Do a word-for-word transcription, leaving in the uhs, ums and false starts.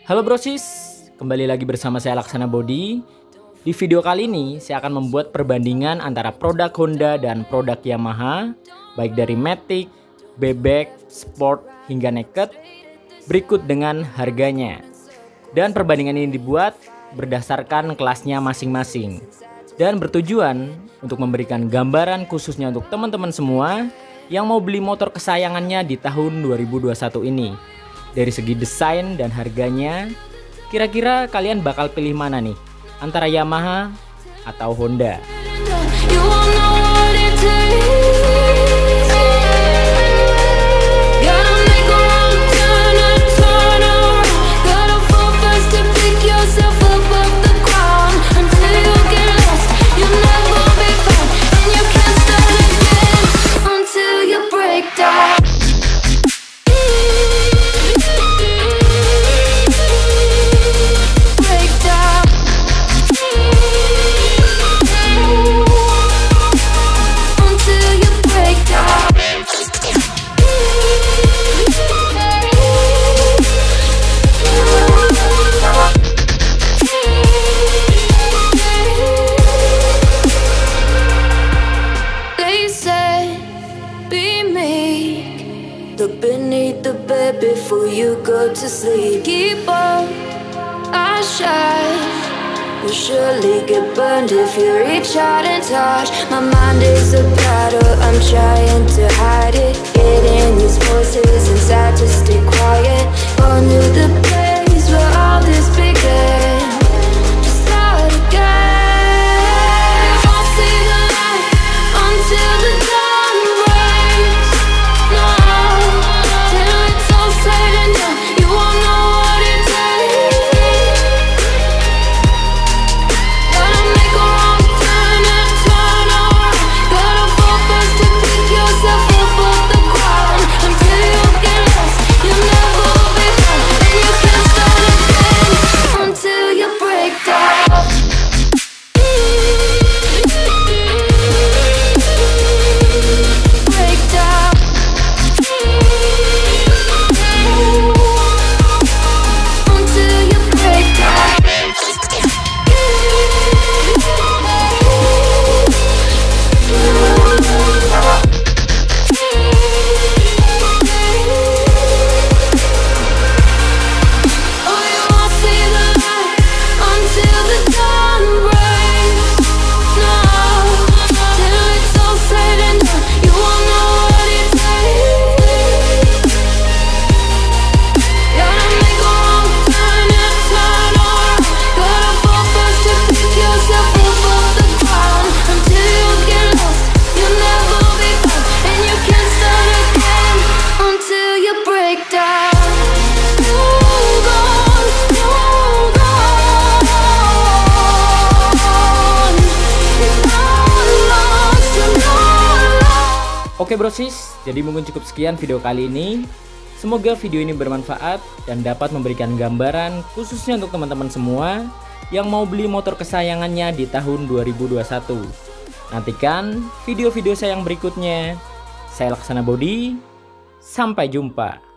Halo brosis, kembali lagi bersama saya Laksana Body. Di video kali ini saya akan membuat perbandingan antara produk Honda dan produk Yamaha, baik dari Matic, Bebek, Sport hingga Naked, berikut dengan harganya. Dan perbandingan ini dibuat berdasarkan kelasnya masing-masing dan bertujuan untuk memberikan gambaran khususnya untuk teman-teman semua yang mau beli motor kesayangannya di tahun dua ribu dua puluh satu ini. Dari segi desain dan harganya, kira-kira kalian bakal pilih mana nih? Antara Yamaha atau Honda? Look beneath the bed before you go to sleep. Keep on our shine. We'll surely get burned if you reach out and touch. My mind is a battle, I'm trying to hide it. Getting these voices inside to stay quiet. On to the place where all this began. Just start again. Won't see the light until the dawn breaks. No, till it's all said and done, you won't know what it takes. Gotta make a wrong turn and turn around. Gotta fall fast to pick yourself up off the ground. Until you get lost, you'll never be found. And you can't start again until you break down. Break down. Until you break down. Oh, you won't see the light until the dawn breaks. No, till it's all said and done, you won't know what it takes. Gotta make a wrong turn and turn around. Gotta fall fast to pick yourself up off the ground. Until you get lost, you'll never be found. And you can't start again until you break down. Hold on, hold on. You're not lost, you're not lost. Oke brosis, jadi mungkin cukup sekian video kali ini. Semoga video ini bermanfaat dan dapat memberikan gambaran khususnya untuk teman-teman semua yang mau beli motor kesayangannya di tahun dua ribu dua puluh satu. Nantikan video-video saya yang berikutnya. Saya Laksana Body, sampai jumpa.